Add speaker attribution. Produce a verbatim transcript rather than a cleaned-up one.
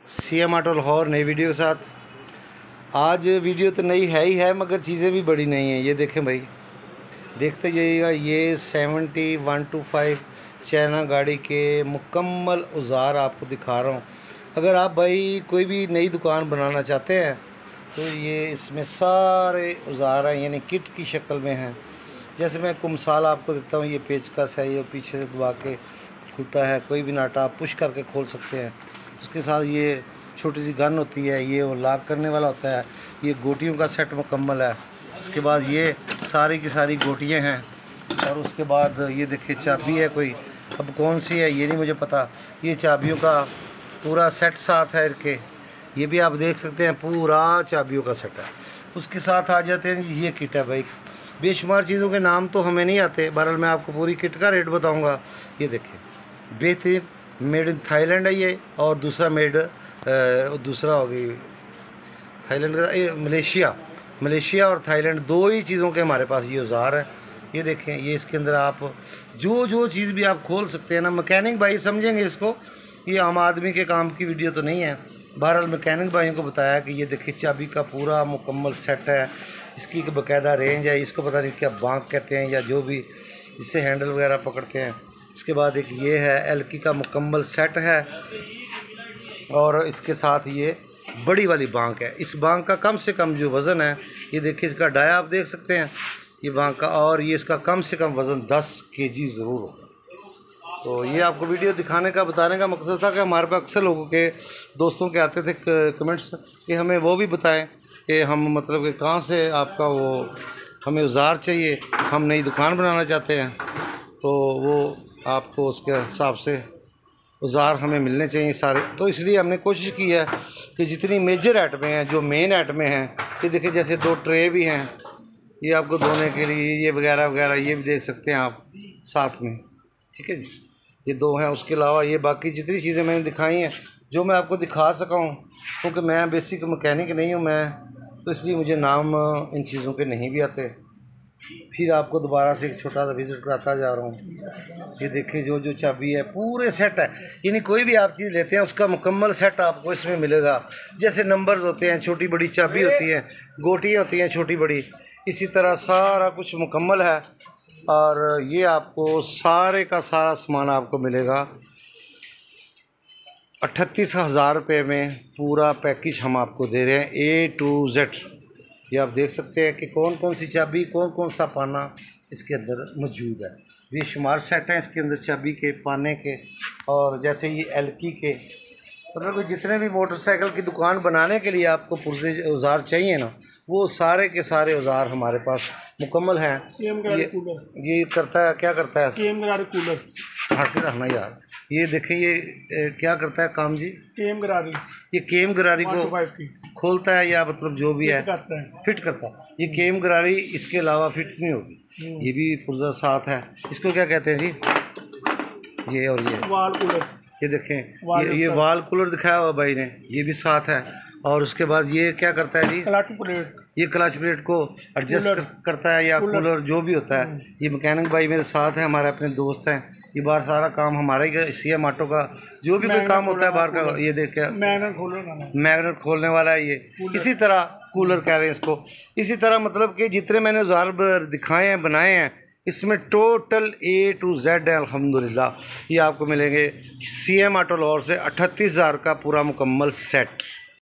Speaker 1: C M auto Lahore नई video के साथ। आज वीडियो तो नई है ही है मगर चीज़ें भी बड़ी नई हैं। ये देखें भाई, देखते जाइएगा। ये seventy one two five China गाड़ी के मुकम्मल औज़ार आपको दिखा रहा हूँ। अगर आप भाई कोई भी नई दुकान बनाना चाहते हैं तो ये इसमें सारे औज़ार हैं, यानी किट की शक्ल में हैं। जैसे मैं एक मिसाल आपको देता हूँ, ये पेचकस है, ये पीछे से दबा के खुलता है। कोई भी नाटा आप पुश करके खोल सकते हैं। उसके साथ ये छोटी सी गन होती है, ये वो लॉक करने वाला होता है। ये गोटियों का सेट मुकम्मल है। उसके बाद ये सारी की सारी गोटियाँ हैं। और उसके बाद ये देखिए चाबी है कोई, अब कौन सी है ये नहीं मुझे पता। ये चाबियों का पूरा सेट साथ है इनके, ये भी आप देख सकते हैं, पूरा चाबियों का सेट है। उसके साथ आ जाते हैं ये किट है भाई। बेशुमार चीज़ों के नाम तो हमें नहीं आते, बहरहाल मैं आपको पूरी किट का रेट बताऊंगा। ये देखिए, बेहतरीन मेड इन थाईलैंड है ये, और दूसरा मेड दूसरा हो गई थाईलैंड का, मलेशिया मलेशिया और थाईलैंड, दो ही चीज़ों के हमारे पास ये औज़ार हैं। ये देखें, ये इसके अंदर आप जो जो चीज़ भी आप खोल सकते हैं ना, मैकेनिक भाई समझेंगे इसको। ये आम आदमी के काम की वीडियो तो नहीं है। बहरहाल मैकेनिक भाइयों को बताया कि ये देखिए चाबी का पूरा मुकम्मल सेट है। इसकी एक बाकायदा रेंज है, इसको पता नहीं क्या बांक कहते हैं या जो भी इससे हैंडल वगैरह पकड़ते हैं। उसके बाद एक ये है एलकी का मुकम्मल सेट है, और इसके साथ ये बड़ी वाली बांक है। इस बांक का कम से कम जो वज़न है, ये देखिए इसका डाया आप देख सकते हैं ये बांक का, और ये इसका कम से कम वज़न दस केजी ज़रूर होगा। तो ये आपको वीडियो दिखाने का बताने का मकसद था कि हमारे पास अक्सर लोगों के दोस्तों के आते थे कमेंट्स कि हमें वो भी बताएं कि हम मतलब कि कहाँ से आपका वो हमें औज़ार चाहिए, हम नई दुकान बनाना चाहते हैं, तो वो आपको उसके हिसाब से औज़ार हमें मिलने चाहिए सारे। तो इसलिए हमने कोशिश की है कि जितनी मेजर आइटमें हैं, जो मेन आइटमें हैं, ये देखिए जैसे दो ट्रे भी हैं ये आपको धोने के लिए, ये वगैरह वगैरह ये भी देख सकते हैं आप साथ में, ठीक है जी। ये दो हैं। उसके अलावा ये बाकी जितनी चीज़ें मैंने दिखाई हैं, जो मैं आपको दिखा सका हूँ, क्योंकि मैं बेसिक मैकेनिक नहीं हूँ मैं, तो इसलिए मुझे नाम इन चीज़ों के नहीं भी आते। फिर आपको दोबारा से एक छोटा सा विज़िट कराता जा रहा हूँ। ये देखिए जो जो चाबी है पूरे सेट है, यानी कोई भी आप चीज़ लेते हैं उसका मुकम्मल सेट आपको इसमें मिलेगा। जैसे नंबर्स होते हैं, छोटी बड़ी चाबी होती हैं, गोटियाँ होती हैं छोटी बड़ी, इसी तरह सारा कुछ मुकम्मल है। और ये आपको सारे का सारा सामान आपको मिलेगा अट्ठतीस हज़ार रुपये में। पूरा पैकेज हम आपको दे रहे हैं ए टू जेड। ये आप देख सकते हैं कि कौन कौन सी चाबी, कौन कौन सा पाना इसके अंदर मौजूद है। बेशुमार सेट हैं इसके अंदर चाबी के, पाने के, और जैसे ये एलकी के, मतलब कि जितने भी मोटरसाइकिल की दुकान बनाने के लिए आपको पुरजे औज़ार चाहिए ना, वो सारे के सारे औज़ार हमारे पास मुकम्मल हैं। ये ये करता है, क्या करता है कूलर, हट के रखना यार। ये देखिए ये ए, क्या करता है काम जी, केम गरारी। ये केम गरारी को खोलता है या मतलब जो भी है फिट करता है। ये केम गरारी इसके अलावा फिट नहीं होगी। ये भी पुर्जा साथ है। इसको क्या कहते हैं जी, ये और ये वाल कूलर। ये देखें, ये ये वाल कूलर दिखाया हुआ भाई ने, ये भी साथ है। और उसके बाद ये क्या करता है जी, क्लच प्लेट। ये क्लच प्लेट को एडजस्ट कर, करता है, या कूलर जो भी होता है। ये मैकेनिक भाई मेरे साथ है, हमारे अपने दोस्त हैं। ये बाहर सारा काम हमारा ही, सी एम ऑटो का जो भी कोई काम होता है बाहर का, ये देख के मैग्नेट खोलने वाला है ये। इसी तरह कूलर कह रहे हैं इसको। इसी तरह मतलब कि जितने मैंने औज़ार दिखाए हैं, बनाए हैं, इसमें टोटल ए टू जेड है अल्हम्दुलिल्लाह। ये आपको मिलेंगे सी एम ऑटो लाहौर से अट्ठतीस हज़ार का पूरा मुकम्मल सेट।